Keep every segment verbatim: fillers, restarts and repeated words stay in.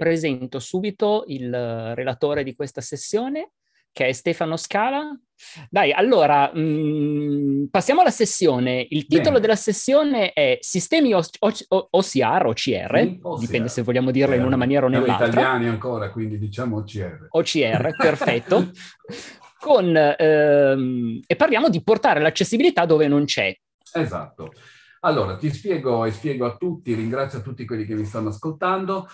presento subito il eh, relatore di questa sessione, che è Stefano Scala. Dai, allora, mh, passiamo alla sessione. Il titolo Bene. della sessione è Sistemi O C R, O C R, Sì, O C R. dipende se vogliamo dirlo in una maniera o Siamo nell'altra. italiani ancora, quindi diciamo O C R. O C R, perfetto. Con, ehm, e parliamo di portare l'accessibilità dove non c'è. Esatto. Allora, ti spiego e spiego a tutti, ringrazio a tutti quelli che mi stanno ascoltando.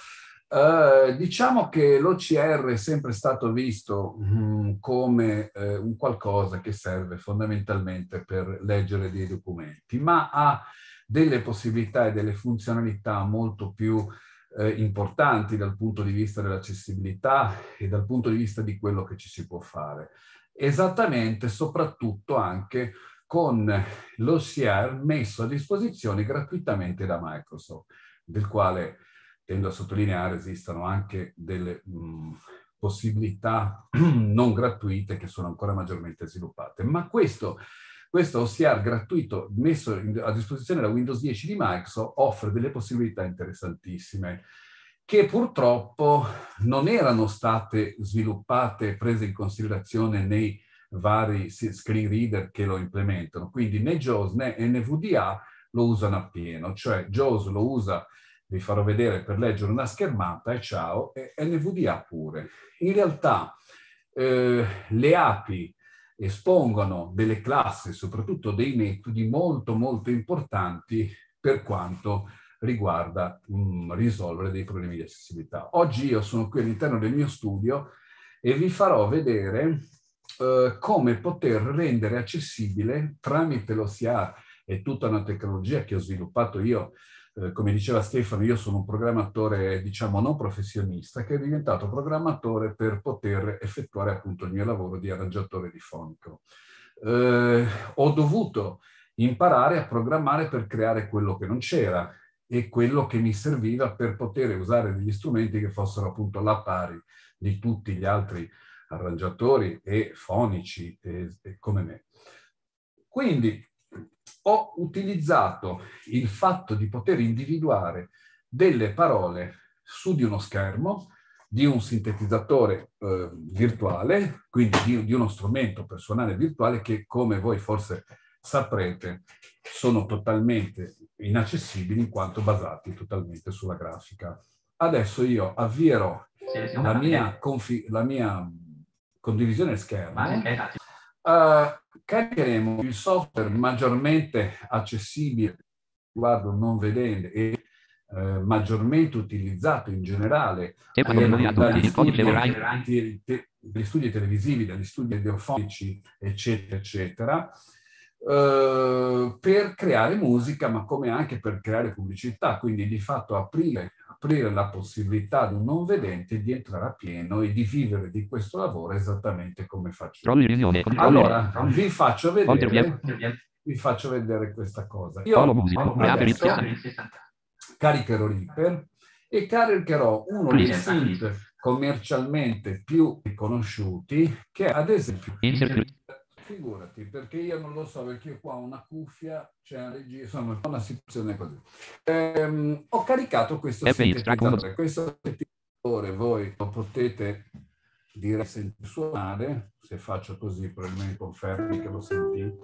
Uh, diciamo che l'O C R è sempre stato visto mh, come eh, un qualcosa che serve fondamentalmente per leggere dei documenti, ma ha delle possibilità e delle funzionalità molto più eh, importanti dal punto di vista dell'accessibilità e dal punto di vista di quello che ci si può fare. Esattamente, soprattutto anche con l'O C R messo a disposizione gratuitamente da Microsoft, del quale tendo a sottolineare esistono anche delle mh, possibilità non gratuite che sono ancora maggiormente sviluppate. Ma questo, questo O C R gratuito messo in, a disposizione da Windows dieci di Microsoft offre delle possibilità interessantissime che purtroppo non erano state sviluppate e prese in considerazione nei vari screen reader che lo implementano. Quindi né JAWS né N V D A lo usano appieno, cioè JAWS lo usa, vi farò vedere, per leggere una schermata e ciao, e N V D A pure. In realtà eh, le A P I espongono delle classi, soprattutto dei metodi molto molto importanti per quanto riguarda um, risolvere dei problemi di accessibilità. Oggi io sono qui all'interno del mio studio e vi farò vedere uh, come poter rendere accessibile tramite l'O C R e tutta una tecnologia che ho sviluppato io. Come diceva Stefano, io sono un programmatore, diciamo, non professionista, che è diventato programmatore per poter effettuare appunto il mio lavoro di arrangiatore di fonico. Eh, ho dovuto imparare a programmare per creare quello che non c'era e quello che mi serviva per poter usare degli strumenti che fossero appunto alla pari di tutti gli altri arrangiatori e fonici e, e come me. Quindi ho utilizzato il fatto di poter individuare delle parole su di uno schermo, di un sintetizzatore eh, virtuale, quindi di, di uno strumento per suonare virtuale che, come voi forse saprete, sono totalmente inaccessibili in quanto basati totalmente sulla grafica. Adesso io avvierò la mia, la mia condivisione schermo. Uh, caricheremo il software maggiormente accessibile riguardo non vedente e uh, maggiormente utilizzato in generale dagli studi, dagli studi televisivi, dagli studi radiofonici, eccetera, eccetera, uh, per creare musica, ma come anche per creare pubblicità, quindi di fatto aprire aprire la possibilità ad un non vedente di entrare a pieno e di vivere di questo lavoro esattamente come faccio io. Allora, vi faccio vedere, vi faccio vedere questa cosa. Io adesso caricherò Reaper e caricherò uno dei synth commercialmente più riconosciuti, che è ad esempio... Figurati, perché io non lo so, perché io qua ho una cuffia, c'è una regia, insomma, una situazione così. Ehm, ho caricato questo sintetizzatore. Questo sintetizzatore voi lo potete dire sentire suonare, se faccio così probabilmente confermi che lo sentite.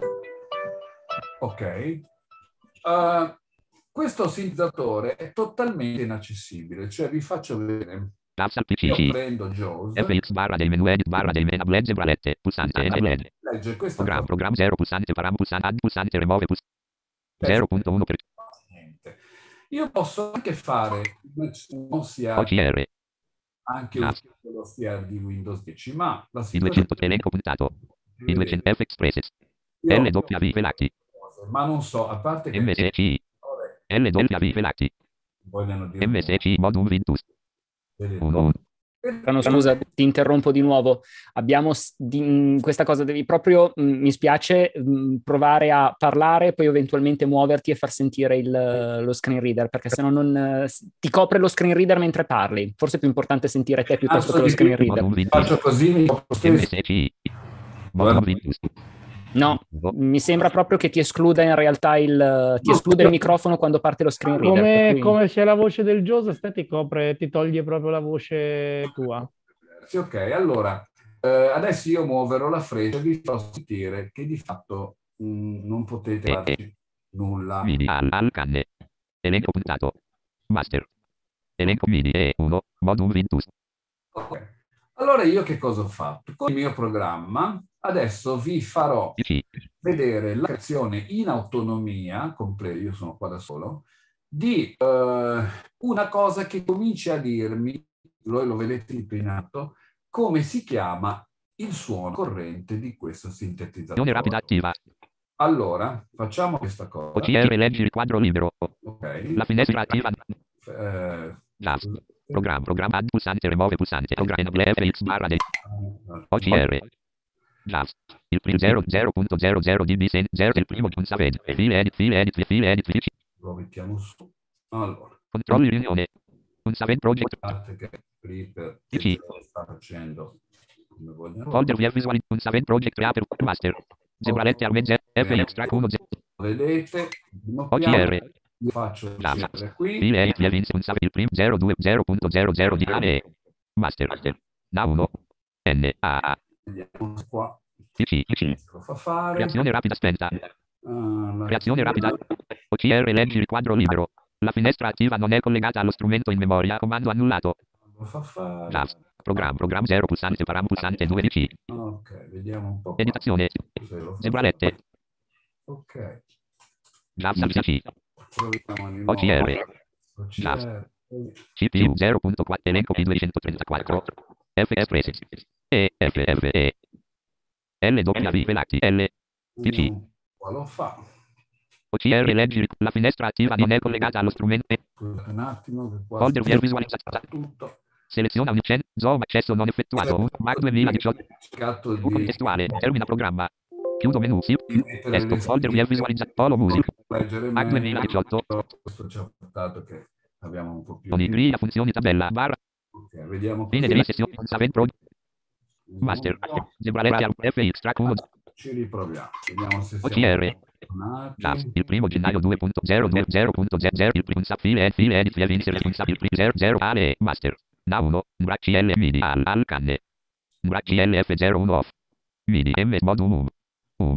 Ok. Uh, questo sintetizzatore è totalmente inaccessibile, cioè vi faccio vedere... Io prendo JAWS. F X barra del menu edit barra del menu legge bralette pulsante legge legge questo programma programma zero pulsante param pulsante add pulsante remove pulsante zero punto uno per cento. Io posso anche fare un O C R, O C R anche un O C R di Windows dieci, ma la il duecento elenco puntato il duecento F Expresses L W velati, ma non so, a parte che M S C L W velati vogliono dire M S C modum Windows uno. Scusa, ti interrompo di nuovo. Abbiamo di, questa cosa, devi proprio, mh, mi spiace, mh, provare a parlare, poi eventualmente muoverti e far sentire il, lo screen reader, perché sennò non uh, ti copre lo screen reader mentre parli. Forse è più importante sentire te piuttosto che lo screen reader. Faccio così, mi M S C modum Windows No, mi sembra proprio che ti escluda in realtà il, ti esclude il microfono quando parte lo screen reader. Come, cui... come c'è la voce del Joseph, ti copre, ti toglie proprio la voce tua. Sì, ok, allora eh, adesso io muoverò la freccia e vi farò sentire che di fatto mh, non potete farci nulla. Mini al, al canne. Elenco puntato. Master. Elenco mini E uno. Modum Vintus. Ok. Allora io che cosa ho fatto? Con il mio programma adesso vi farò vedere la creazione in autonomia, completa, io sono qua da solo, di eh, una cosa che comincia a dirmi, voi lo vedete in atto, come si chiama il suono corrente di questo sintetizzatore. Rapida attiva. Allora, facciamo questa cosa. O C R leggi il quadro libero. Ok. La finestra attiva. Eh, Programma, programma, add pulsante, rimuove pulsante, programma F X barra del O C R. Jazz. Il primo zero zero punto zero zero dB zero del primo punta ved. File edit, file edit, file edit. Lo mettiamo su. Allora. Controlli riunione. Un Savent Project. Che Reaper sta facendo come vogliono. Folder via visual. Un Savent Project apre master. Zebralette armezze F X track uno. Vedete. O C R. Io faccio il qui. File edit via Vince un Savent il primo zero due zero punto zero zero di A N E. Master. Da uno. N A A. Vediamo qua. P C. P C. Lo fa fare. Reazione rapida spenta. Uh, Reazione rapida. O C R leggi il quadro libero. La finestra attiva non è collegata allo strumento in memoria. Comando annullato. Lo fa fare. Jazz. Programma, programma zero pulsante, param pulsante due D C. Ok, vediamo un po'. Editazione. Zebralette. Ok. Jazz P C. O C R. Jazz. C P U zero punto quattro. Elenco P duecentotrentaquattro. F F Preset. E F F E. L W V Velati L. P C. Lo fa. O C R leggi la finestra attiva non è collegata allo strumento. Un attimo che qua folder via visualizzato tutto. Seleziona un cenno, zoom accesso non effettuato. Mac duemiladiciotto. Scatto di Contestuale. Termina programma. Chiudo menu. Sì. Testo. Folder via visualizzato. Polo music. Mac duemiladiciotto. Questo ci ha portato che abbiamo un po' più. Con i funzioni tabella barra. Ok, vediamo. Fine della sessione. Savent Pro. Master. Zebralette F X track uno. Ci riproviamo. Vediamo se O C R. Jazz. Il primo gennaio due punto zero due zero punto zero. Il primo file file edit via Vincer. Il primo zero zero A L E. Master. Da uno. N C L mini al al canne. N C L F zero uno off. Mini M modum U.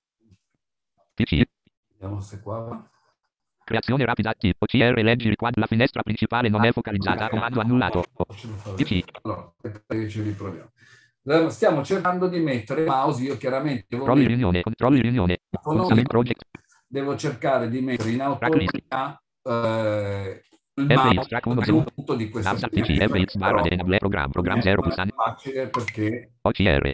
P C. Vediamo se qua. Creazione rapida tipo C R leggi il quadro. La finestra principale non è focalizzata. Comando annullato. P C. Allora, ci riproviamo. Stiamo cercando di mettere il mouse. Io chiaramente controlli riunione, controlli riunione. Project. Devo cercare di mettere in autonomia eh, il mouse al punto di questa F X barra enable program program zero pulsante. Facile perché O C R.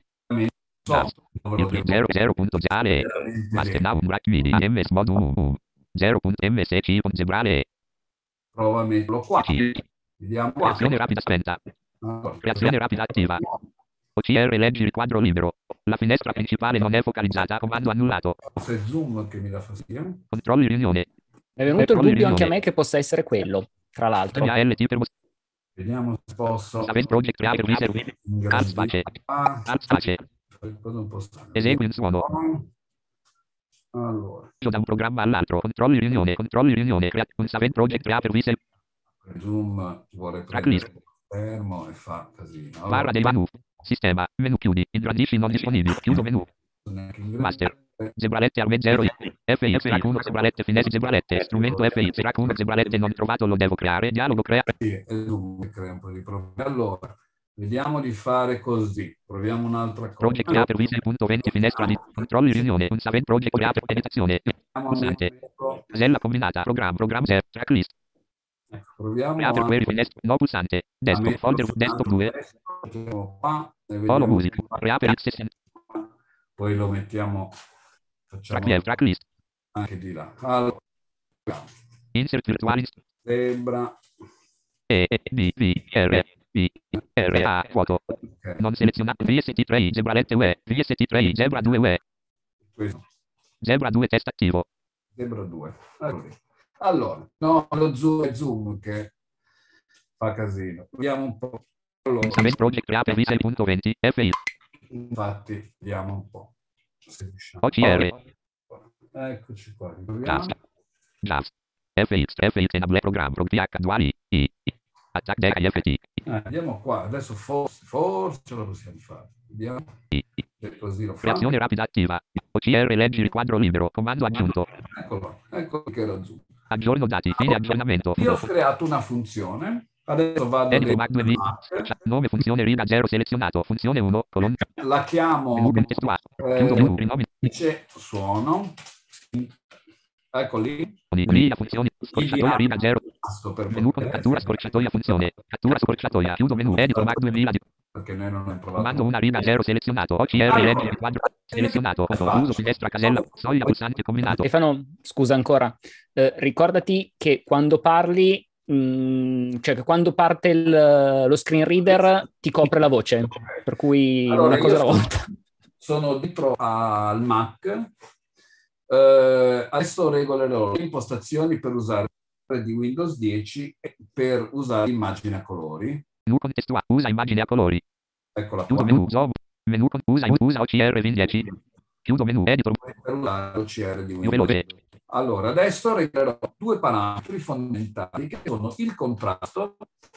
zero zero punto zero master now rack mini ms modum zero punto m s c con zebrale. Prova a metterlo qua. Vediamo. Creazione rapida spenta. Creazione rapida attiva. O C R leggi il quadro libero. La finestra principale non è focalizzata. Comando annullato. Se zoom che mi dà fastidio. Controlli riunione. È venuto il dubbio anche a me che possa essere quello, tra l'altro. Vediamo se posso. Savent Project Reaper Viser. Alt space. Alt space. Esegui un suono. Allora. Da un programma all'altro. Controlli riunione. Controlli riunione. Un Savent Project Reaper Viser. Zoom vuole prendere fermo e fa casino. Allora. Barra dei menu. Sistema. Menu chiudi. Ingrandisci non disponibili. Chiudo menu. Master. Zebralette arme zero. F X rack uno. Zebralette finestre. Zebralette. Strumento F X rack uno. Zebralette non trovato. Lo devo creare. Dialogo crea. Sì, Zoom crea un po' di problemi. Allora. Vediamo di fare così. Proviamo un'altra cosa. Project Creator Vise.venti finestra di controlli riunione. Un Savent Project Creator editazione. Pulsante. Casella combinata. Program. Program zero. Tracklist. Ecco, proviamo. Creator query finestra. No pulsante. Desktop folder. Desktop due. Polo music. Reaper X sessanta. Poi lo mettiamo. Facciamo Track, tracklist. Anche di là. Allora. Insert virtual. Sembra. E. B. V. R. B. R. A. Vuoto. Okay. Non selezionato. V S T tre. Zebralette U E. V S T tre. Zebra due U E. Questo. Zebra due test attivo. Zebra due. Allora. Allora. No, lo zoom è zoom che fa casino. Vediamo un po'. Allora. Savent Project Creator Vise.venti. F I. Infatti, vediamo un po'. Se riusciamo. O C R. Eccoci qua. Just. Just. F X. F X enable program. P H duali. I. Attack deck I F T. Eh, andiamo qua. Adesso forse, forse ce la possiamo fare. Vediamo. I. E così lo fa. Creazione rapida attiva. O C R leggi riquadro libero. Comando aggiunto. Eccolo, ecco che era giù. Aggiorno dati. Fine aggiornamento. Io ho creato una funzione. Adesso vado Edit Mac dentro duemila. Nome funzione riga zero selezionato. Funzione uno. Colonna. la chiamo Menu contestuale. Chiudo menu. Rinomina. dice suono. Ecco lì. Un'idea funzione. Scorciatoia riga zero. Tasto per Menu con poter cattura essere- scorciatoia funzione. Cattura scorciatoia. Chiudo menu. Editor Mac duemila. perché noi non abbiamo provato. Comando una riga zero selezionato. O C R leggi riquadro. Selezionato. Foto. Uso finestra casella. Soglia pulsante combinato. Stefano, scusa ancora, eh, ricordati che quando parli, mh, cioè che quando parte il- lo screen reader ti copre la voce, per cui Allora, una cosa io alla sono- volta. Sono dietro al Mac. Eh, adesso regolerò le impostazioni per usare di Windows dieci e per usare l'immagine a colori. Menu contestuale. Usa immagine a colori. Eccola Chiudo qua. menu. Zoom. Menu con usa usa O C R Win dieci. Chiudo menu. Editor. Per usare l'O C R di Più Windows. veloce. Allora, adesso reglerò due parametri fondamentali che sono il contrasto,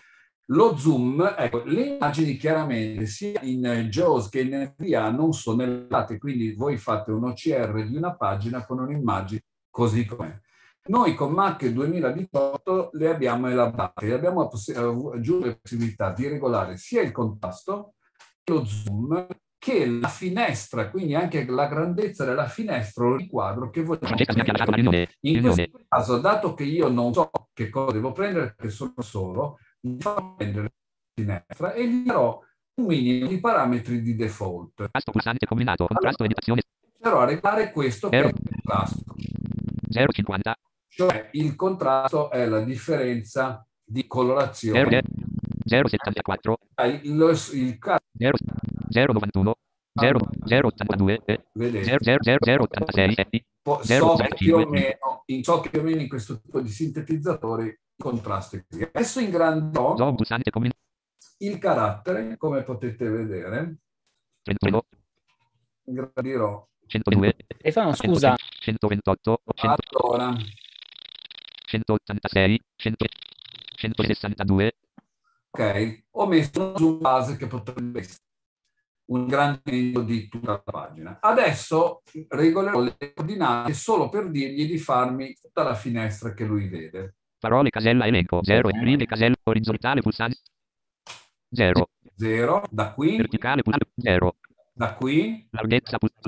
lo zoom. Ecco, le immagini chiaramente sia in JAWS che in N V A non sono elevate, quindi voi fate un O C R di una pagina con un'immagine così com'è. Noi con Mac duemiladiciotto le abbiamo elaborate, abbiamo aggiunto la possibilità di regolare sia il contrasto, lo zoom, che la finestra, quindi anche la grandezza della finestra o il quadro che vogliamo Francesca mi ha lasciato la prendere. riunione. In Riunione. questo caso, dato che io non so che cosa devo prendere, perché sono solo, mi farò prendere la finestra e gli darò un minimo di parametri di default. Tasto pulsante combinato. Contrasto editazione. Però a regolare questo che è Zero. il contrasto. zero virgola cinquanta. Cioè il contrasto è la differenza di zero colorazione. zero virgola settantaquattro. Il, il, il zero zero virgola novantuno. zero zero ottantadue. vedete, zero zero zero zero ottantasei. po- zero so, zero più o cinque. meno, in, so che più o meno in questo tipo di sintetizzatori il contrasto è così. Adesso ingrandirò Zoom pulsante combinato. il carattere, come potete vedere, trentuno. ingrandirò. centodue. Stefano, scusa, centoventotto. cento Allora, centottantasei. cento centosessantadue. ok, ho messo uno zoom base che potrebbe essere un grandimento di tutta la pagina. Adesso regolerò le coordinate solo per dirgli di farmi tutta la finestra che lui vede. Parole casella elenco. zero. Righe casella orizzontale pulsante. zero. Zero, da qui, Verticale pulsante. zero. da qui, Larghezza pulsante.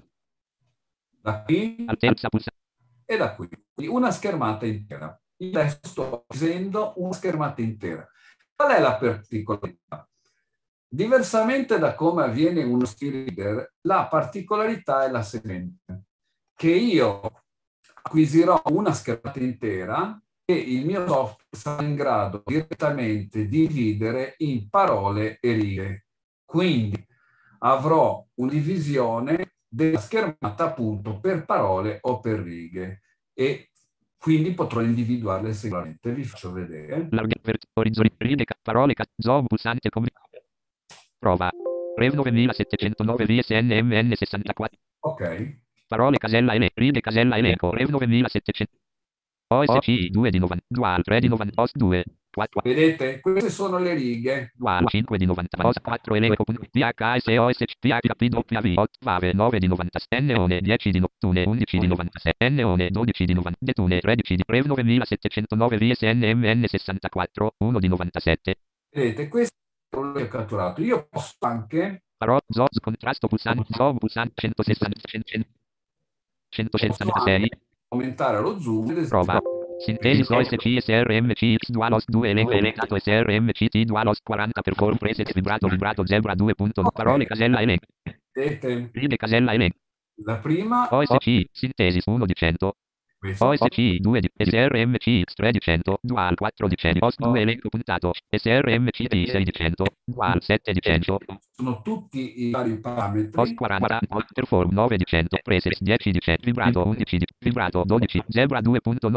da qui Altezza pulsante. e da qui. Quindi una schermata intera. Io adesso sto facendo una schermata intera. Qual è la particolarità? Diversamente da come avviene uno screen reader, la particolarità è la seguente, che io acquisirò una schermata intera e il mio software sarà in grado direttamente di dividere in parole e righe. Quindi avrò una divisione della schermata appunto per parole o per righe e quindi potrò individuarle sicuramente. Vi faccio vedere. Larghezza orizzontale. Righe ca- parole ca- zoom pulsante combinato. Prova. Rev novantasettecentonove V S N M N sessantaquattro. Ok. Parole casella elenco. Righe casella elenco. Rev novantasettecento. O S C I due di novanta. Dual tre di novanta. O S due. quattro. Vedete? Queste sono le righe. Dual cinque di novanta. O S quattro elenco. T H S O S C T H P W otto. Vave nove di novanta. N one dieci di Noctune undici di novantasei. N one dodici di novanta. Detune tredici di Rev novantasettecentonove V S N M N sessantaquattro. uno di novantasette. Vedete? Questo è quello che ho catturato. Io posso anche Parole, zoom, contrasto pulsante, zoom pulsante centosessanta, cento, centosessantasei. aumentare lo zoom. ad Prova. esempio. Sintesi O S C S R M C X Dual O S due elenco elencato S R M C T Dual O S quaranta perform preset vibrato vibrato zebra due punto nove. Parole casella elenco. Vedete? Righe casella elenco. La prima O S C sintesi uno di cento. questa. O S C due di S R M C X tre di cento. Dual quattro di cento. O S due elenco puntato. S R M C T sei di cento. Dual sette di cento. Sono tutti i vari O S parametri. quaranta. Perform nove di cento. Preset dieci di cento. Vibrato undici di vibrato dodici. Zebra due punto nove.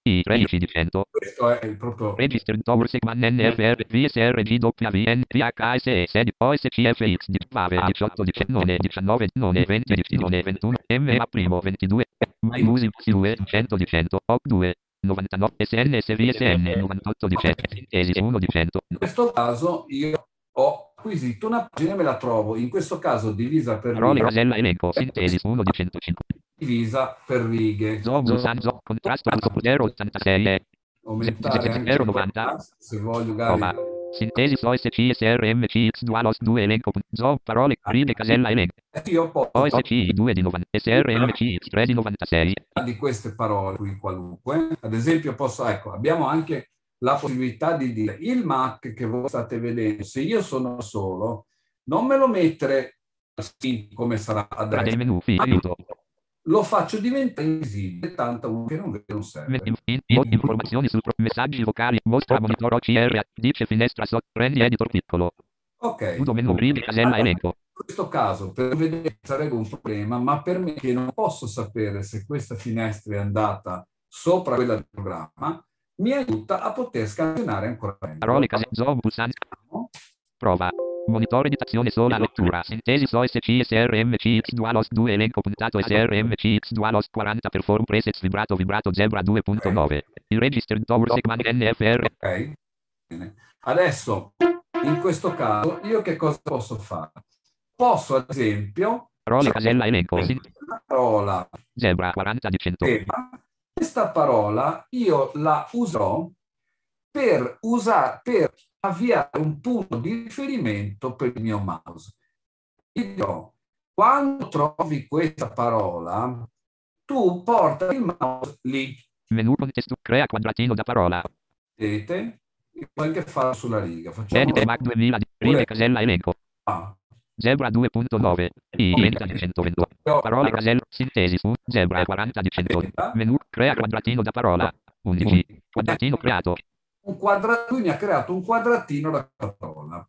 I tredici di cento. Questo è il proprio... Registered Tower Segman N F R V S R G W N P H S E S E D O S C F X Pave diciotto diciannove diciannove nove venti nove ventuno M A primo ventidue Mymusic due cento di cento O C due novantanove S N S V S N novantotto di cento Sintesi uno di cento. In questo caso io ho acquisito una pagina e me la trovo, in questo caso divisa per Parole righe, casella elenco Sintesi uno di centocinque. divisa per righe. Zoom Sanzo contrasto zero ottantasei Aumentare anche zero novanta. se voglio Prova. magari. Sintesi O S C S R M C X Dual O S due elenco Zoom parole righe casella elenco Io posso O S C due di novanta S R M C X tre di novantasei. di queste parole qui qualunque, ad esempio posso, ecco, abbiamo anche la possibilità di dire il Mac che voi state vedendo, se io sono solo, non me lo mettere come sarà Tra adesso, del menu aiuto. lo faccio diventare invisibile, tanto uno che non vede non serve. In, in, in, informazioni sul pro- messaggi vocali, mostra monitor O C R, dice finestra sotto, prendi editor piccolo. Ok. Chiudo menu, righe casella elenco. In questo caso per vedere sarebbe un problema, ma per me che non posso sapere se questa finestra è andata sopra quella del programma, mi aiuta a poter scansionare ancora meglio. Parole casella, zoom, pulsante, prova. Monitore editazione sola lettura. Sintesi O S C S R M C X Dual O S due elenco puntato S R M C X Dual O S quaranta perform presets vibrato vibrato Zebra due punto nove. Il registered Tower Segman N F R. Ok. Bene. Adesso, in questo caso, io che cosa posso fare? Posso, ad esempio, Parole casella elenco. la parola Zebra quaranta di cento. Questa parola io la userò per usare, per avviare un punto di riferimento per il mio mouse. Io, quando trovi questa parola, tu porta il mouse lì. Menu contesto, crea quadratino da parola. Vedete? Io puoi anche farlo sulla riga. Facciamo Edit Mac duemila, righe casella elenco. ah. Zebra due punto nove. I trenta di centoventi. Parole casella, sintesi su, Zebra quaranta di cento. Menu, crea quadratino da parola. undici. Quadratino creato. Un quadra... Lui mi ha creato un quadratino da parola.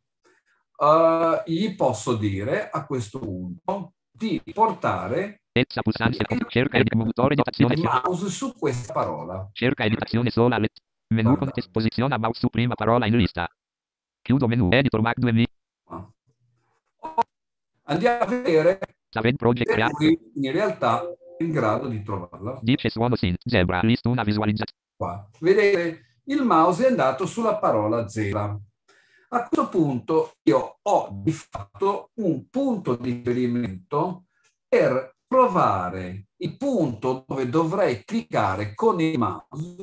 Uh, gli posso dire a questo punto di portare Ezza pulsante, cerca il motore di editazione. il mouse su questa parola. Cerca editazione sola. Let... Menu Guarda. contesto, posiziona mouse su prima parola in lista. Chiudo menu, editor Mac duemila. Andiamo a vedere Saved Project se creato. qui in realtà è in grado di trovarla. Dice suono sin, Zebra, list una visualizzazione. Qua. Vedete, il mouse è andato sulla parola Zebra. A questo punto io ho di fatto un punto di riferimento per trovare il punto dove dovrei cliccare con il mouse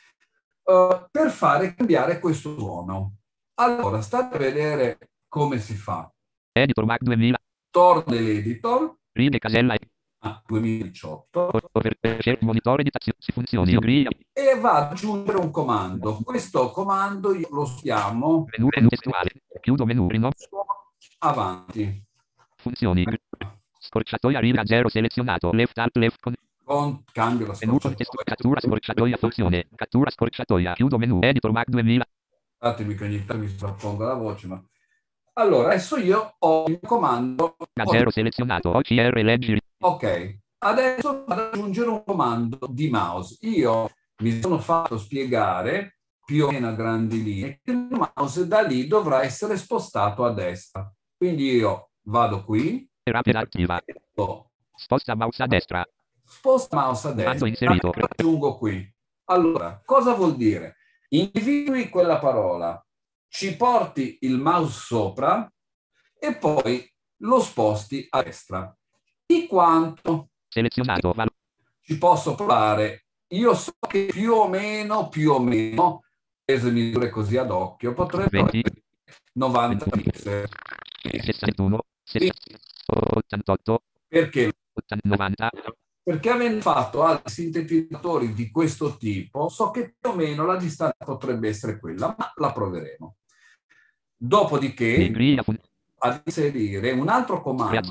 uh, per fare cambiare questo suono. Allora, state a vedere come si fa. Editor Mac duemila. Torno nell'editor. Righe casella. Ah, duemiladiciotto. Over, monitor editazione, si funzioni. E va ad aggiungere un comando. Questo comando io lo chiamo Menu, menu testuale. Chiudo menu, no. avanti. Funzioni. Scorciatoia riga zero selezionato. Left alt left con. Con cambio la Menu contesto, cattura scorciatoia funzione. Cattura scorciatoia. Chiudo menu. Editor Mac duemila. Datemi che ogni tanto mi sovrappongo la voce, ma... Allora, adesso io ho il comando... zero selezionato. O C R leggi. Ok. Adesso vado ad aggiungere un comando di mouse. Io mi sono fatto spiegare, più o meno a grandi linee, che il mouse da lì dovrà essere spostato a destra. Quindi io vado qui. Rapida attiva. Sposta mouse a destra. Sposta mouse a destra. Comando inserito. Aggiungo qui. Allora, cosa vuol dire? Individui quella parola, ci porti il mouse sopra e poi lo sposti a destra. Di quanto? Selezionato. Ci posso provare. Io so che più o meno, più o meno, prese misure così ad occhio, potrebbe essere novanta pixel. sessantuno, ottantotto, Perché? novanta. Perché avendo fatto altri sintetizzatori di questo tipo, so che più o meno la distanza potrebbe essere quella, ma la proveremo. Dopodiché, ad inserire un altro comando,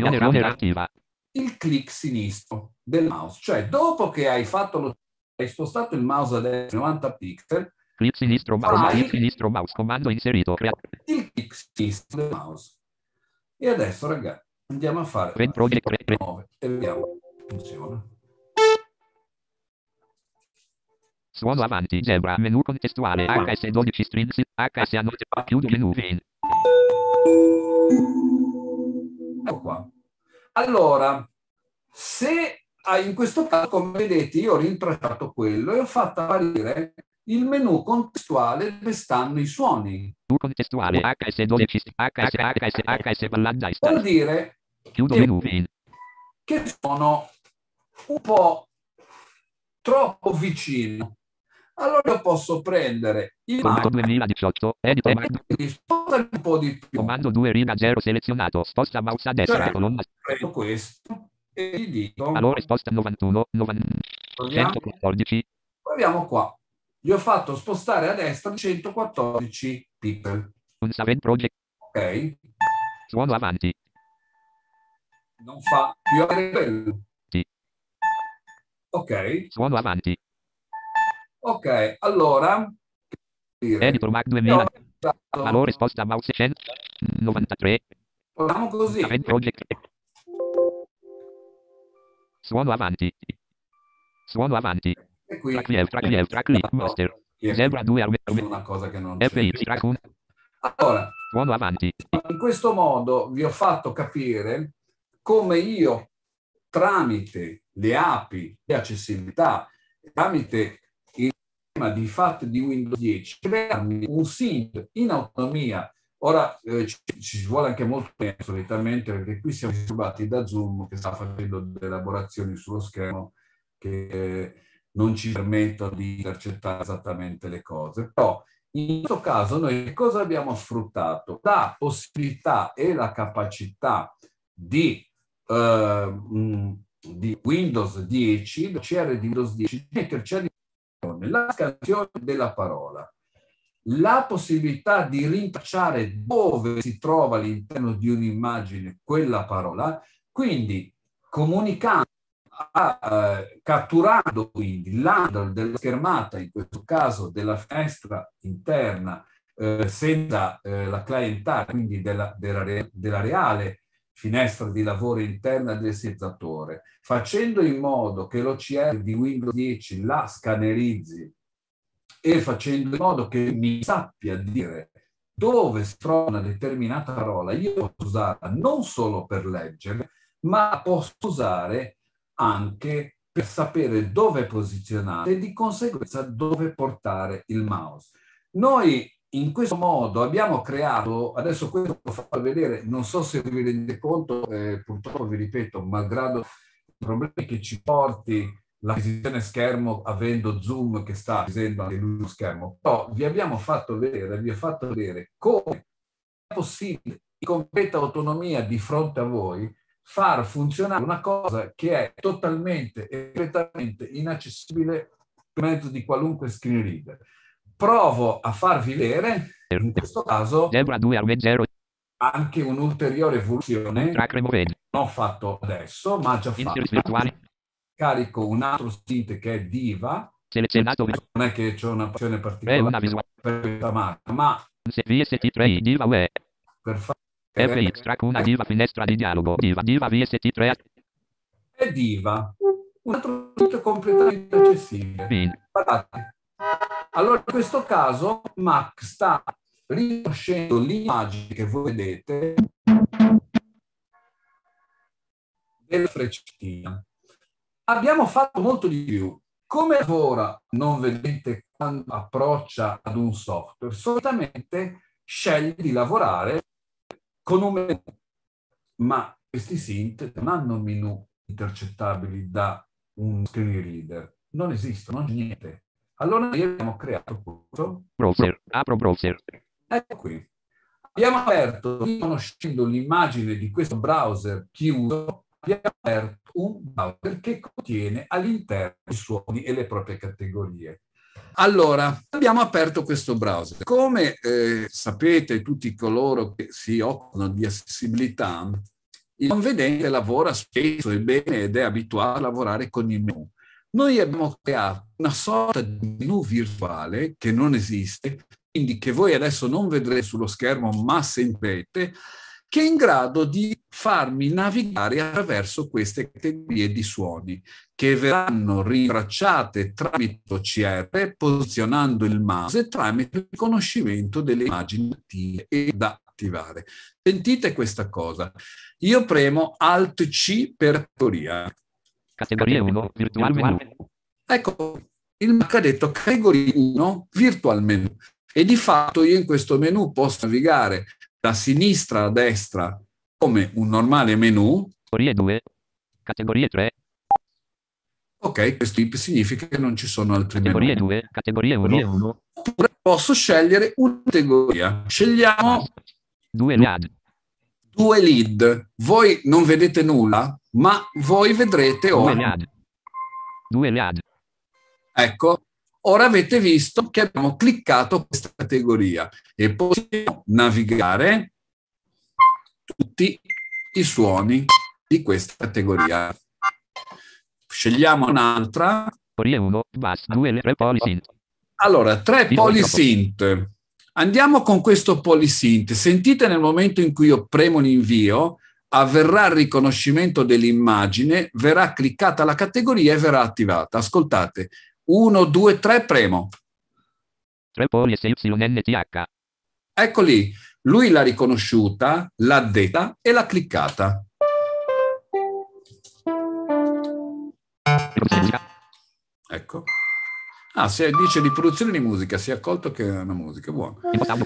il clic sinistro del mouse. Cioè, dopo che hai fatto lo, hai spostato il mouse a destra novanta pixel, clic sinistro mouse, clic sinistro mouse, comando inserito, il clic sinistro del mouse. E adesso, ragazzi, andiamo a fare nove e vediamo. Funziona. Suono avanti, Zebra, menu contestuale, H S dodici strings, H S annotazione, chiudo menu, in. Ecco qua. Allora, se in questo caso, come vedete, io ho rintracciato quello e ho fatto apparire il menu contestuale dove stanno i suoni. Menu contestuale, H S dodici, H S, H S, H S, ballanda, Vuol dire chiudo che, menu, in. che sono un po' troppo vicino. Allora io posso prendere il Comando duemiladiciotto, edito Mac. Spostare un po' di più. Comando due riga zero selezionato, sposta mouse a destra, Cioè, colonna. prendo questo e gli dico. Allora sposta novantuno, novanta, centoquattordici. Proviamo qua. Gli ho fatto spostare a destra centoquattordici pixel. Un Savent Project. Ok. Suono avanti. Non fa più quello. Sì. Ok. Suono avanti. Ok, allora Editor Mac duemila. Valore sposta mouse centonovantatré. Proviamo così. Savent Project. Suono avanti. Suono avanti. E qui track level, track level, track level, master. Zebra due arme. Una cosa che non F X track uno. Allora, suono avanti. In questo modo vi ho fatto capire come io tramite le A P I di accessibilità, tramite il sistema di FAT di Windows dieci, crearmi un sync in autonomia. Ora eh, ci, ci vuole anche molto tempo solitamente, perché qui siamo disturbati da Zoom che sta facendo delle elaborazioni sullo schermo che eh, non ci permettono di intercettare esattamente le cose. Però in questo caso noi cosa abbiamo sfruttato? La possibilità e la capacità di, eh, di Windows dieci, il C R di Windows dieci, di metterci a disposizione la scansione della parola, la possibilità di rintracciare dove si trova all'interno di un'immagine quella parola, quindi comunicando, a, uh, catturando quindi l'handle della schermata, in questo caso della finestra interna, eh, senza eh, la clientare, quindi della, della, della reale finestra di lavoro interna del sezzatore, facendo in modo che l'O C R di Windows dieci la scannerizzi e facendo in modo che mi sappia dire dove si trova una determinata parola, io posso usarla non solo per leggere, ma posso usare anche per sapere dove posizionare e di conseguenza dove portare il mouse. Noi in questo modo abbiamo creato, adesso questo lo faccio vedere, non so se vi rendete conto, eh, purtroppo vi ripeto, malgrado i problemi che ci porti l'acquisizione schermo avendo Zoom che sta acquisendo anche lui lo schermo, però vi abbiamo fatto vedere, vi ho fatto vedere come è possibile in completa autonomia di fronte a voi far funzionare una cosa che è totalmente e completamente inaccessibile per mezzo di qualunque screen reader. Provo a farvi vedere, in questo caso, anche un'ulteriore evoluzione, non ho fatto adesso, ma già fatto. Carico un altro sito che è Diva, selezionato, non è che c'è una passione particolare per questa marca, ma V S T tre Diva Web. Per fare F X track una Diva finestra di dialogo Diva Diva V S T tre è Diva, un altro sito completamente accessibile. Guardate. Allora in questo caso Mac sta riconoscendo l'immagine che voi vedete della freccettina. Abbiamo fatto molto di più. Come lavora non vedete quando approccia ad un software? Solitamente sceglie di lavorare con un menu, ma questi synth non hanno menu intercettabili da un screen reader. Non esistono, non c'è niente. Allora noi abbiamo creato questo. Browser, apro browser. Ecco qui. Abbiamo aperto, riconoscendo l'immagine di questo browser chiuso, abbiamo aperto un browser che contiene all'interno i suoni e le proprie categorie. Allora, abbiamo aperto questo browser. Come eh, sapete tutti coloro che si occupano di accessibilità, il non vedente lavora spesso e bene ed è abituato a lavorare con i menu. Noi abbiamo creato una sorta di menu virtuale che non esiste, quindi che voi adesso non vedrete sullo schermo ma sentirete, che è in grado di farmi navigare attraverso queste categorie di suoni che verranno rintracciate tramite O C R, posizionando il mouse tramite il riconoscimento delle immagini attive e da attivare. Sentite questa cosa. Io premo Alt C per categoria. Categoria uno, virtual menu. Ecco, il Mac ha detto categoria uno, virtual menu. E di fatto io in questo menu posso navigare da sinistra a destra come un normale menu. Categorie due, categorie tre. Ok, questo significa che non ci sono altri categorie menu. due, categorie uno. Oppure posso scegliere una categoria. Scegliamo due lead. Due lead. Voi non vedete nulla, ma voi vedrete ora. Due lead. Due lead. Ecco, ora avete visto che abbiamo cliccato questa categoria e possiamo navigare tutti i suoni di questa categoria. Scegliamo un'altra. Categoria uno, bass, due, tre polysynth. Allora, tre polysynth. Andiamo con questo polysynth. Sentite, nel momento in cui io premo l'invio, avverrà il riconoscimento dell'immagine, verrà cliccata la categoria e verrà attivata. Ascoltate. uno, due, tre, premo. tre poli S Y N T H. Ecco lì. Lui l'ha riconosciuta, l'ha detta e l'ha cliccata. Ecco. Ah, se dice riproduzione di musica, si è accolto che è una musica buona.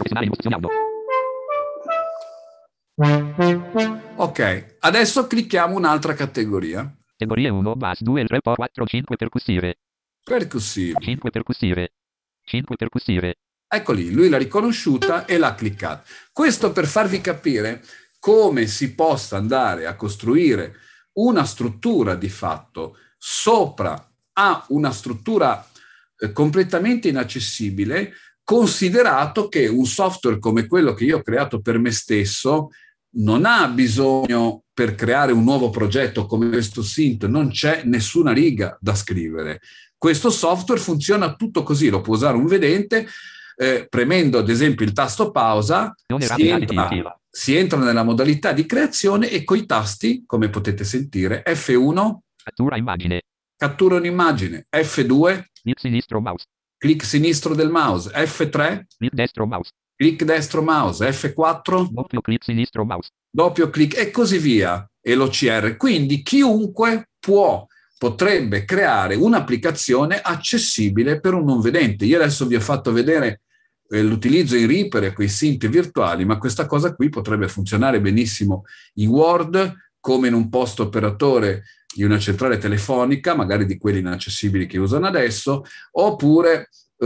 Ok, adesso clicchiamo un'altra categoria. Categoria uno, bass, due, tre, quattro, cinque, percussive. Percussive. cinque percussive. cinque percussive. Ecco lì, lui l'ha riconosciuta e l'ha cliccata. Questo per farvi capire come si possa andare a costruire una struttura di fatto sopra a una struttura eh, completamente inaccessibile, considerato che un software come quello che io ho creato per me stesso non ha bisogno, per creare un nuovo progetto come questo synth, non c'è nessuna riga da scrivere. Questo software funziona tutto così, lo può usare un vedente, eh, premendo ad esempio il tasto pausa, si entra, si entra nella modalità di creazione e coi tasti, come potete sentire, F uno, cattura immagine, cattura un'immagine, F due, clic sinistro mouse, clic sinistro del mouse, F tre, clic destro mouse, clic destro mouse, F quattro, doppio clic sinistro mouse, doppio clic e così via, e l'O C R. Quindi chiunque può, potrebbe creare un'applicazione accessibile per un non vedente. Io adesso vi ho fatto vedere eh, l'utilizzo in Reaper e quei synth virtuali, ma questa cosa qui potrebbe funzionare benissimo in Word, come in un post operatore di una centrale telefonica, magari di quelli inaccessibili che usano adesso, oppure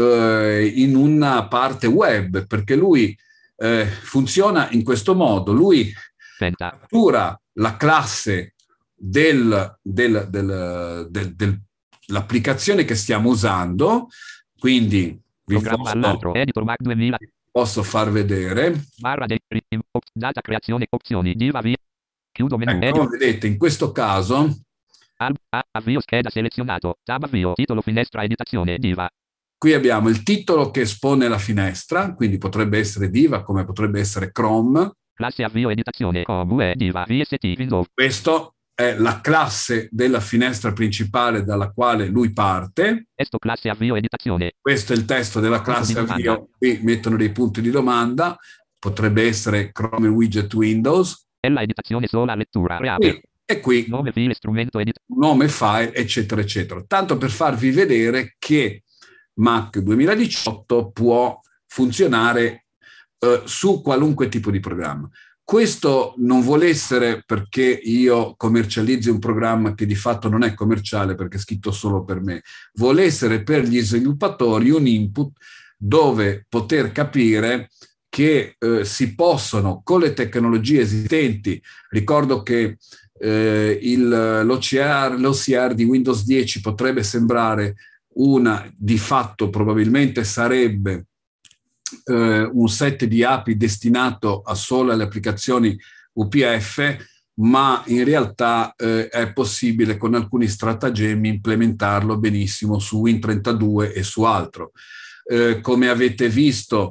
eh, in una parte web, perché lui eh, funziona in questo modo. Lui cattura la classe del, del, del, del, del, dell'applicazione che stiamo usando, quindi vi posso, Editor Mac duemila. posso far vedere. Barra de, data creazione opzioni, diva via. Chiudo menu. Ecco, come vedete, in questo caso Al, avvio scheda selezionato, tab avvio, titolo finestra editazione, diva. Qui abbiamo il titolo che espone la finestra, quindi potrebbe essere diva come potrebbe essere Chrome. Classe avvio editazione, C O M U E, diva, V S T, Windows. Questo è la classe della finestra principale dalla quale lui parte. Testo classe avvio editazione. Questo è il testo della classe avvio, qui mettono dei punti di domanda, potrebbe essere Chrome Widget Windows. È la editazione sola lettura, reaper. Qui. E qui nome file strumento edit- nome file eccetera eccetera, tanto per farvi vedere che Mac duemiladiciotto può funzionare eh, su qualunque tipo di programma. Questo non vuole essere perché io commercializzi un programma che di fatto non è commerciale perché è scritto solo per me, vuole essere per gli sviluppatori un input dove poter capire che eh, si possono con le tecnologie esistenti. Ricordo che Eh, l'O C R, l'O C R di Windows dieci potrebbe sembrare una, di fatto probabilmente sarebbe eh, un set di A P I destinato a solo alle applicazioni U P F, ma in realtà eh, è possibile con alcuni stratagemmi implementarlo benissimo su Win trentadue e su altro. Eh, come avete visto,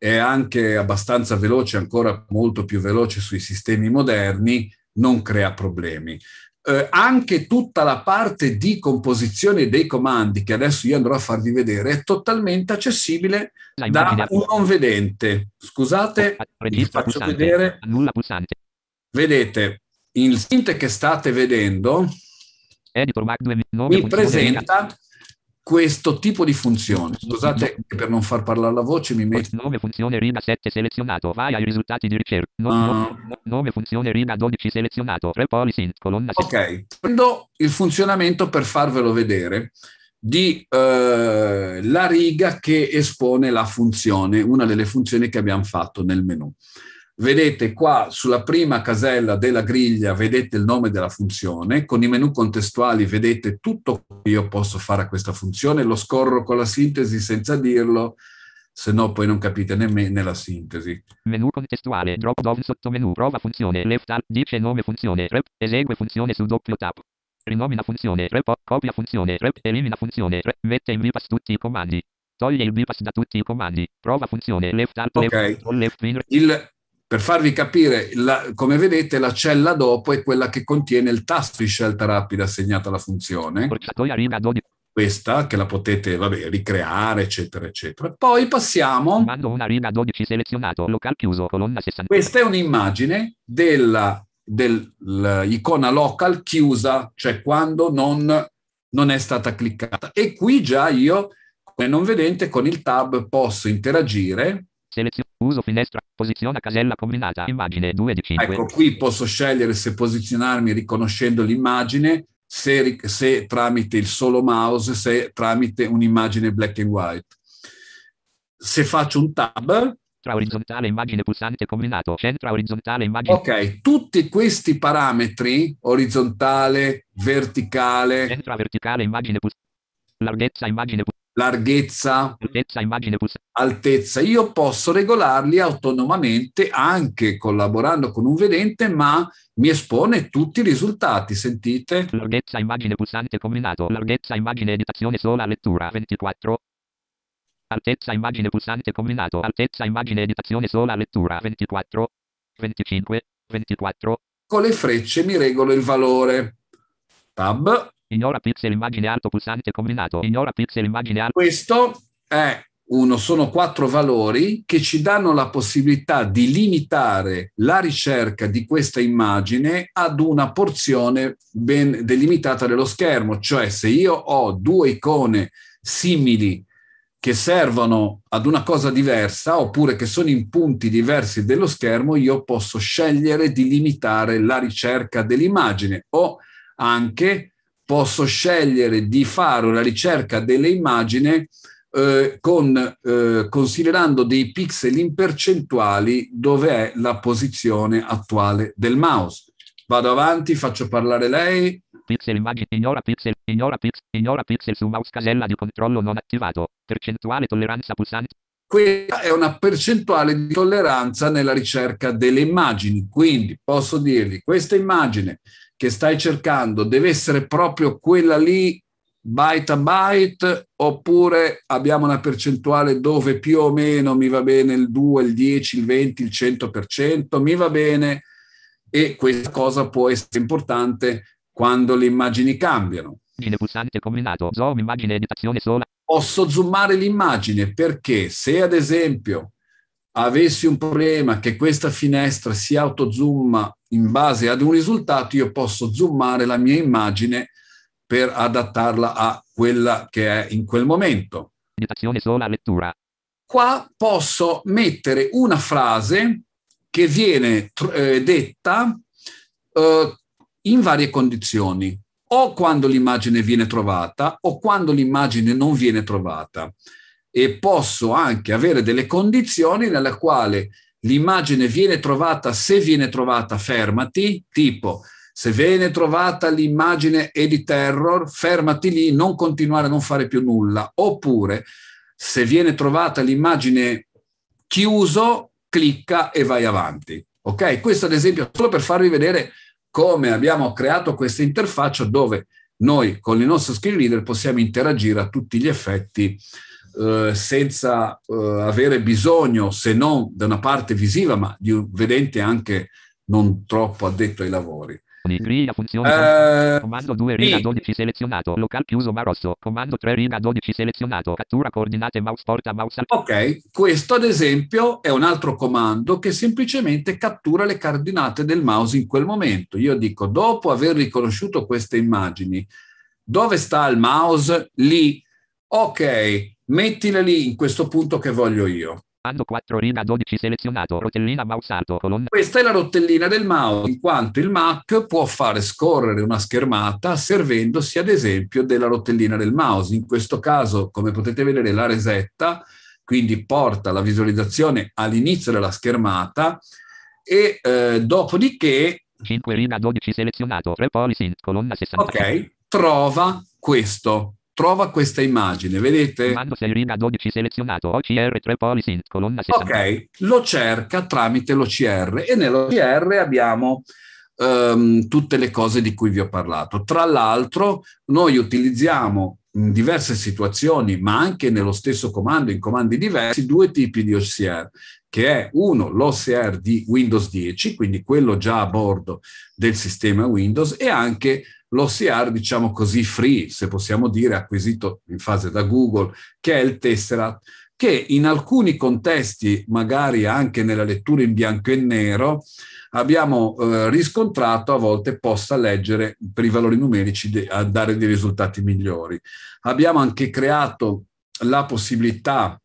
è anche abbastanza veloce, ancora molto più veloce sui sistemi moderni, non crea problemi. Eh, anche tutta la parte di composizione dei comandi, che adesso io andrò a farvi vedere, è totalmente accessibile da un non vedente. Scusate, vi faccio vedere. Annulla pulsante. Vedete, il sint che state vedendo Editor Mac due, nome, mi presenta questo tipo di funzione. Scusate che per non far parlare la voce mi metto... Nome funzione riga sette selezionato, vai ai risultati di ricerca. No, Uh, no, nome funzione riga dodici selezionato, tre policy, colonna ok, prendo il funzionamento per farvelo vedere di eh, la riga che espone la funzione, una delle funzioni che abbiamo fatto nel menu. Vedete qua sulla prima casella della griglia, vedete il nome della funzione, con i menu contestuali vedete tutto che io posso fare a questa funzione, lo scorro con la sintesi senza dirlo, se no poi non capite nemmeno la sintesi. Menu contestuale, drop down sottomenu, prova funzione, left alt, dice nome funzione, rep, esegue funzione su doppio tap. Rinomina funzione, rep, copia funzione, rep, elimina funzione, rep, mette in bypass tutti i comandi. Toglie il bypass da tutti i comandi. Prova funzione, left alt, Ok, left, left pin. il, per farvi capire, la, come vedete la cella dopo è quella che contiene il tasto di scelta rapida assegnato alla funzione. Scorciatoia riga dodici. Questa che la potete, vabbè, ricreare, eccetera, eccetera. Poi passiamo... Mando una riga dodici selezionato, local chiuso, colonna sessanta. Questa è un'immagine della dell'icona local chiusa, cioè quando non, non è stata cliccata. E qui già io, come non vedente, con il tab posso interagire. Seleziono, uso finestra, posiziona casella combinata, immagine due di cinque. Ecco, qui posso scegliere se posizionarmi riconoscendo l'immagine, se, se tramite il solo mouse, se tramite un'immagine black and white. Se faccio un tab... Centra orizzontale immagine pulsante combinato, centra orizzontale immagine. Ok, tutti questi parametri, orizzontale, verticale, Centra verticale immagine pulsante, larghezza immagine pulsante, larghezza, altezza immagine pulsante, altezza, io posso regolarli autonomamente anche collaborando con un vedente, ma mi espone tutti i risultati, sentite? larghezza immagine pulsante combinato, larghezza immagine editazione sola lettura ventiquattro. Altezza immagine pulsante combinato, altezza immagine editazione sola lettura ventiquattro, venticinque, ventiquattro. Con le frecce mi regolo il valore. Tab. Ignora pixel immagine alto pulsante combinato, ignora pixel immagine alto. Questo è uno, sono quattro valori che ci danno la possibilità di limitare la ricerca di questa immagine ad una porzione ben delimitata dello schermo. Cioè se io ho due icone simili che servono ad una cosa diversa oppure che sono in punti diversi dello schermo, io posso scegliere di limitare la ricerca dell'immagine o anche posso scegliere di fare una ricerca dell'immagine eh, con, eh, considerando dei pixel in percentuali dove è la posizione attuale del mouse. Vado avanti, faccio parlare lei. Pixel immagine, ignora pixel, ignora pixel, ignora pixel su mouse casella di controllo non attivato, percentuale tolleranza pulsante. Questa è una percentuale di tolleranza nella ricerca delle immagini, quindi posso dirgli questa immagine che stai cercando deve essere proprio quella lì byte a byte oppure abbiamo una percentuale dove più o meno mi va bene il due, il dieci, il venti, il cento per cento, mi va bene, e questa cosa può essere importante quando le immagini cambiano. Immagine pulsante combinato, zoom immagine editazione sola. Posso zoomare l'immagine perché se ad esempio avessi un problema che questa finestra si autozooma in base ad un risultato, io posso zoomare la mia immagine per adattarla a quella che è in quel momento. Editazione sola lettura. Qua posso mettere una frase che viene eh, detta eh, in varie condizioni, o quando l'immagine viene trovata o quando l'immagine non viene trovata, e posso anche avere delle condizioni nella quale l'immagine viene trovata, se viene trovata fermati, tipo se viene trovata l'immagine edit error, fermati lì, non continuare a non fare più nulla, oppure se viene trovata l'immagine chiuso, clicca e vai avanti. Ok? Questo ad esempio solo per farvi vedere come abbiamo creato questa interfaccia dove noi con il nostro screen reader possiamo interagire a tutti gli effetti eh, senza eh, avere bisogno, se non da una parte visiva, ma di un vedente anche non troppo addetto ai lavori. Griglia funzione. Eh, Comando due riga sì. dodici selezionato. Local chiuso ma rosso. Comando tre riga dodici selezionato. Cattura coordinate mouse porta mouse al... Ok, questo ad esempio è un altro comando che semplicemente cattura le coordinate del mouse in quel momento. Io dico, dopo aver riconosciuto queste immagini, dove sta il mouse? Lì. Ok, mettile lì in questo punto che voglio io. Comando quattro riga dodici selezionato. Rotellina mouse alto. Colonna. Questa è la rotellina del mouse, in quanto il Mac può fare scorrere una schermata servendosi ad esempio della rotellina del mouse. In questo caso, come potete vedere, la resetta, quindi porta la visualizzazione all'inizio della schermata e eh, dopodiché cinque riga dodici selezionato. tre policy. Colonna sessanta. ok, trova questo. Trova questa immagine, vedete? Comando sei riga dodici selezionato. O C R tre policy. Colonna sessanta. Ok, lo cerca tramite l'O C R e nell'O C R abbiamo um, tutte le cose di cui vi ho parlato. Tra l'altro noi utilizziamo in diverse situazioni, ma anche nello stesso comando, in comandi diversi, due tipi di O C R, che è uno l'O C R di Windows dieci, quindi quello già a bordo del sistema Windows, e anche l'O C R, diciamo così, free, se possiamo dire, acquisito in fase da Google, che è il Tesseract, che in alcuni contesti, magari anche nella lettura in bianco e nero, abbiamo eh, riscontrato a volte possa leggere per i valori numerici de- a dare dei risultati migliori. Abbiamo anche creato la possibilità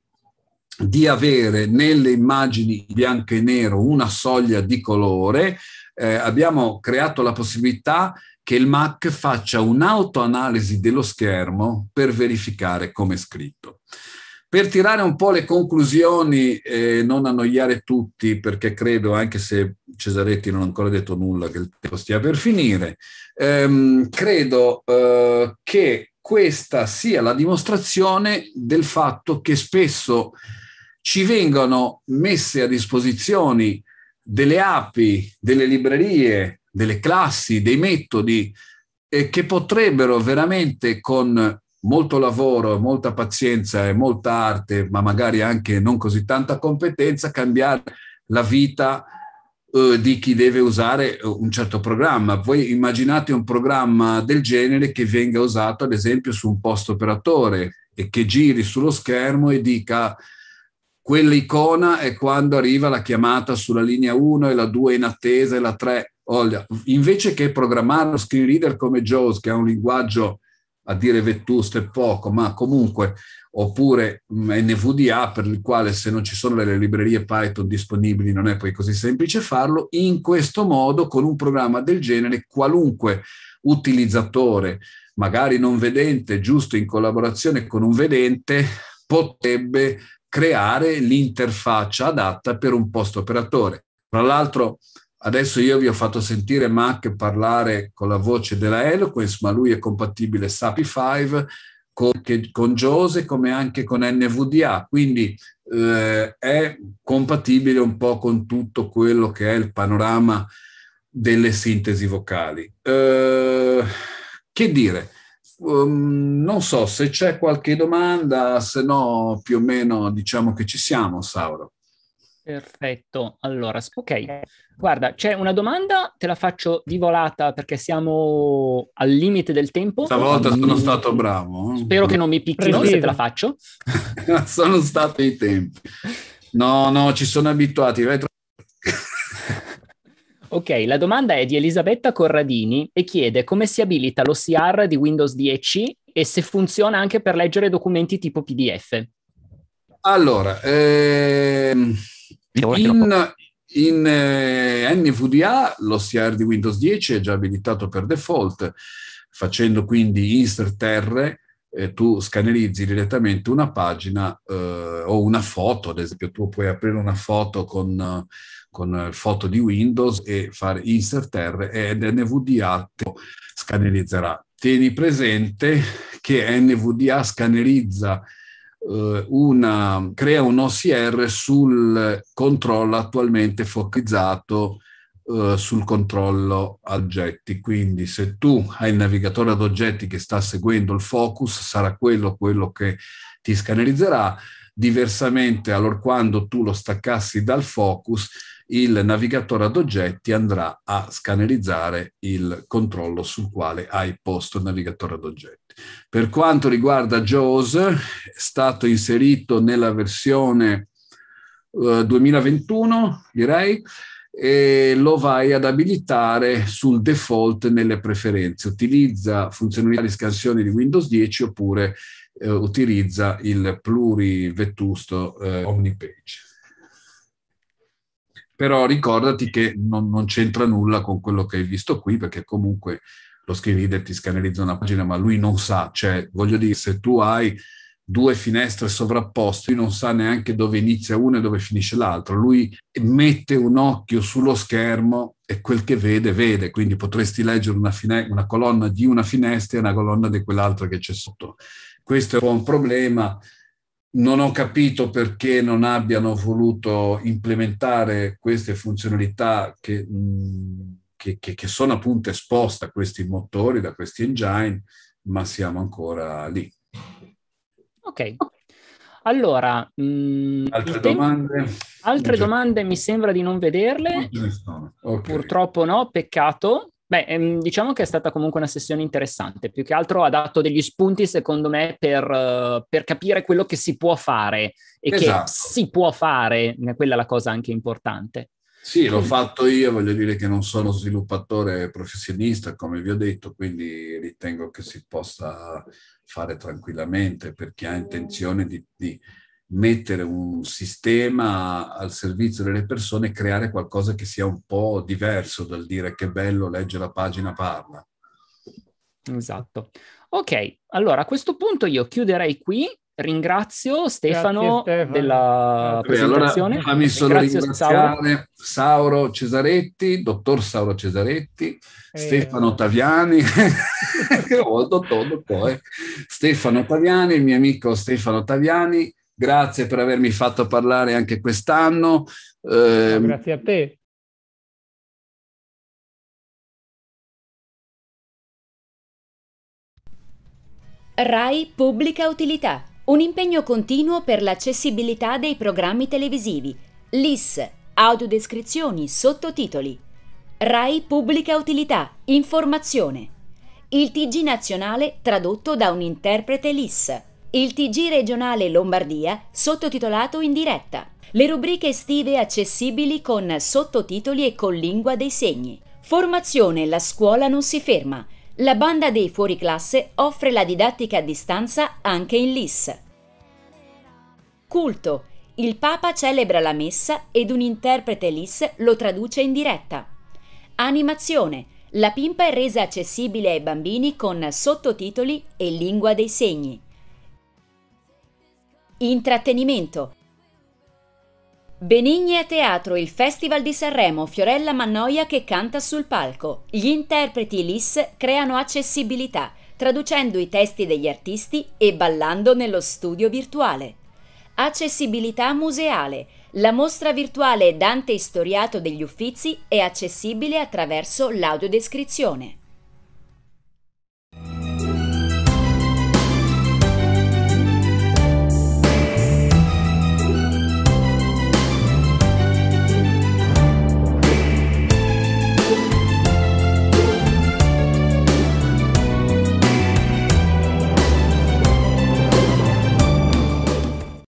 di avere nelle immagini in bianco e nero una soglia di colore. Eh, abbiamo creato la possibilità che il Mac faccia un'autoanalisi dello schermo per verificare come è scritto. Per tirare un po' le conclusioni e non annoiare tutti, perché credo, anche se Cesaretti non ha ancora detto nulla, che il tempo stia per finire, ehm, credo eh, che questa sia la dimostrazione del fatto che spesso ci vengono messe a disposizione delle api, delle librerie, delle classi, dei metodi eh, che potrebbero veramente con molto lavoro, molta pazienza e molta arte, ma magari anche non così tanta competenza, cambiare la vita eh, di chi deve usare un certo programma. Voi immaginate un programma del genere che venga usato ad esempio su un post operatore e che giri sullo schermo e dica: quell'icona è quando arriva la chiamata sulla linea uno e la due in attesa e la tre. Invece che programmare uno screen reader come JAWS, che ha un linguaggio a dire vetusto e poco, ma comunque, oppure N V D A, per il quale se non ci sono delle librerie Python disponibili non è poi così semplice farlo, in questo modo con un programma del genere qualunque utilizzatore, magari non vedente, giusto in collaborazione con un vedente, potrebbe creare l'interfaccia adatta per un post operatore. Tra l'altro adesso io vi ho fatto sentire Mac parlare con la voce della Eloquence, ma lui è compatibile S A P i cinque con, con JAWS come anche con N V D A, quindi eh, è compatibile un po' con tutto quello che è il panorama delle sintesi vocali. Eh, che dire? Um, non so se c'è qualche domanda, se no più o meno diciamo che ci siamo, Sauro. Perfetto, allora, ok, guarda, c'è una domanda, te la faccio di volata perché siamo al limite del tempo. Stavolta mi... sono stato bravo. Spero che non mi picchino Preciso. se te la faccio. Sono stati i tempi. No, no, ci sono abituati. Vai tra... Ok, la domanda è di Elisabetta Corradini e chiede come si abilita l'O C R di Windows dieci e se funziona anche per leggere documenti tipo P D F. Allora, ehm, in, in eh, N V D A l'O C R di Windows dieci è già abilitato per default, facendo quindi insert R, eh, tu scannerizzi direttamente una pagina eh, o una foto, ad esempio tu puoi aprire una foto con... con foto di Windows e fare insert R ed N V D A scannerizzerà. Tieni presente che N V D A scannerizza eh, una, crea un O C R sul controllo attualmente focalizzato eh, sul controllo oggetti. Quindi se tu hai il navigatore ad oggetti che sta seguendo il focus, sarà quello quello che ti scannerizzerà. Diversamente, allorquando tu lo staccassi dal focus, il navigatore ad oggetti andrà a scannerizzare il controllo sul quale hai posto il navigatore ad oggetti. Per quanto riguarda JAWS, è stato inserito nella versione uh, duemilaventuno, direi, e lo vai ad abilitare sul default nelle preferenze. Utilizza funzionalità di scansione di Windows dieci oppure eh, utilizza il plurivetusto eh, Omnipage. Però ricordati che non, non c'entra nulla con quello che hai visto qui, perché comunque lo screen reader ti scannerizza una pagina, ma lui non sa, cioè voglio dire, se tu hai due finestre sovrapposte, lui non sa neanche dove inizia una e dove finisce l'altra, lui mette un occhio sullo schermo e quel che vede, vede, quindi potresti leggere una, una colonna di una finestra e una colonna di quell'altra che c'è sotto. Questo è un problema. Non ho capito perché non abbiano voluto implementare queste funzionalità che, che, che, che sono appunto esposte a questi motori, da questi engine, ma siamo ancora lì. Ok. Allora, mh, altre domande? Altre domande mi sembra di non vederle. Non okay. Purtroppo no, peccato. Beh, ehm, diciamo che è stata comunque una sessione interessante, più che altro ha dato degli spunti secondo me per, uh, per capire quello che si può fare e esatto. che si può fare, quella è la cosa anche importante. Sì, l'ho fatto io, voglio dire che non sono sviluppatore professionista, come vi ho detto, quindi ritengo che si possa fare tranquillamente per chi ha intenzione di, di mettere un sistema al servizio delle persone e creare qualcosa che sia un po' diverso dal dire che bello, legge la pagina, parla. Esatto. Ok, allora a questo punto io chiuderei qui. Ringrazio Stefano, Stefano. della Beh, presentazione. Allora fammi solo Ringrazio ringraziare Sauro. Sauro Cesaretti, dottor Sauro Cesaretti, eh. Stefano Taviani, oh, dottor, dottor, eh. Stefano Taviani, il mio amico Stefano Taviani, grazie per avermi fatto parlare anche quest'anno. Eh, no, grazie a te. RAI Pubblica Utilità. Un impegno continuo per l'accessibilità dei programmi televisivi. L I S, audiodescrizioni, sottotitoli. RAI Pubblica Utilità, informazione. Il T G nazionale tradotto da un interprete L I S. Il T G regionale Lombardia sottotitolato in diretta. Le rubriche estive accessibili con sottotitoli e con lingua dei segni. Formazione La scuola non si ferma. La banda dei fuoriclasse offre la didattica a distanza anche in L I S. Culto. Il Papa celebra la messa ed un interprete L I S lo traduce in diretta. Animazione. La Pimpa è resa accessibile ai bambini con sottotitoli e lingua dei segni. Intrattenimento. Benigni a teatro, il Festival di Sanremo, Fiorella Mannoia che canta sul palco. Gli interpreti L I S creano accessibilità, traducendo i testi degli artisti e ballando nello studio virtuale. Accessibilità museale. La mostra virtuale Dante Istoriato degli Uffizi è accessibile attraverso l'audiodescrizione.